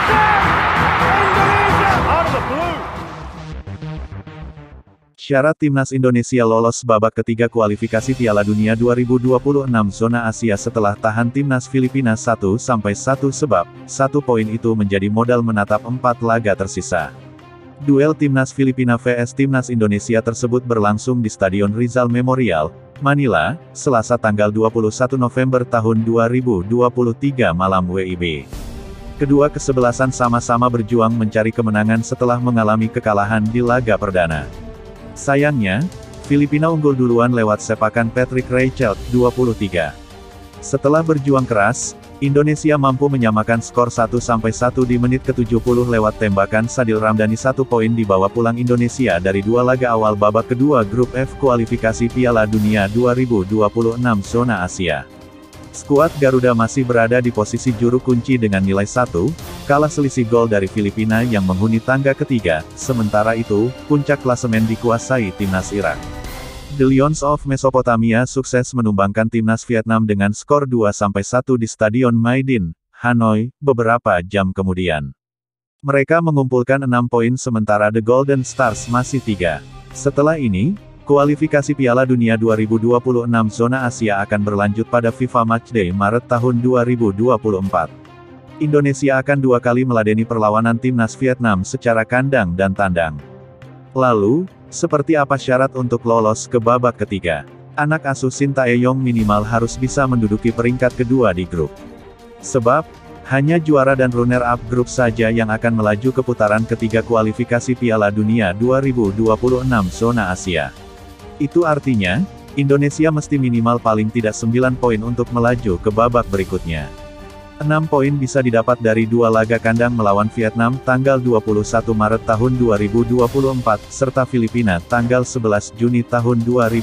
Syarat timnas Indonesia lolos babak ketiga kualifikasi Piala Dunia 2026 zona Asia setelah tahan timnas Filipina 1-1 sebab 1 poin itu menjadi modal menatap 4 laga tersisa. Duel timnas Filipina vs timnas Indonesia tersebut berlangsung di Stadion Rizal Memorial, Manila, Selasa tanggal 21 November tahun 2023 malam WIB. Kedua kesebelasan sama-sama berjuang mencari kemenangan setelah mengalami kekalahan di laga perdana. Sayangnya, Filipina unggul duluan lewat sepakan Patrick Reichelt, 23. Setelah berjuang keras, Indonesia mampu menyamakan skor 1-1 di menit ke-70 lewat tembakan Sadil Ramdhani. 1 poin dibawa pulang Indonesia dari 2 laga awal babak kedua grup F kualifikasi Piala Dunia 2026 zona Asia. Skuad Garuda masih berada di posisi juru kunci dengan nilai 1, kalah selisih gol dari Filipina yang menghuni tangga ketiga, sementara itu, puncak klasemen dikuasai timnas Irak. The Lions of Mesopotamia sukses menumbangkan timnas Vietnam dengan skor 2-1 di Stadion Maidin, Hanoi, beberapa jam kemudian. Mereka mengumpulkan 6 poin sementara The Golden Stars masih 3. Setelah ini, kualifikasi Piala Dunia 2026 zona Asia akan berlanjut pada FIFA Matchday Maret tahun 2024. Indonesia akan 2 kali meladeni perlawanan timnas Vietnam secara kandang dan tandang. Lalu, seperti apa syarat untuk lolos ke babak ketiga? Anak asuh Shin Tae-yong minimal harus bisa menduduki peringkat kedua di grup. Sebab, hanya juara dan runner-up grup saja yang akan melaju ke putaran ketiga kualifikasi Piala Dunia 2026 zona Asia. Itu artinya, Indonesia mesti minimal paling tidak 9 poin untuk melaju ke babak berikutnya. 6 poin bisa didapat dari 2 laga kandang melawan Vietnam tanggal 21 Maret tahun 2024, serta Filipina tanggal 11 Juni tahun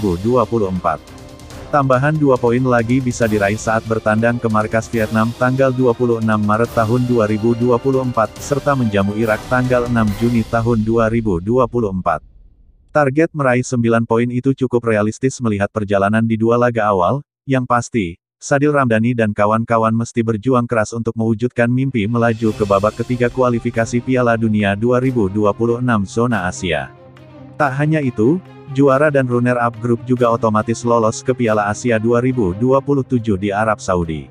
2024. Tambahan 2 poin lagi bisa diraih saat bertandang ke markas Vietnam tanggal 26 Maret tahun 2024, serta menjamu Irak tanggal 6 Juni tahun 2024. Target meraih 9 poin itu cukup realistis melihat perjalanan di 2 laga awal, yang pasti, Sadil Ramdhani dan kawan-kawan mesti berjuang keras untuk mewujudkan mimpi melaju ke babak ketiga kualifikasi Piala Dunia 2026 zona Asia. Tak hanya itu, juara dan runner-up grup juga otomatis lolos ke Piala Asia 2027 di Arab Saudi.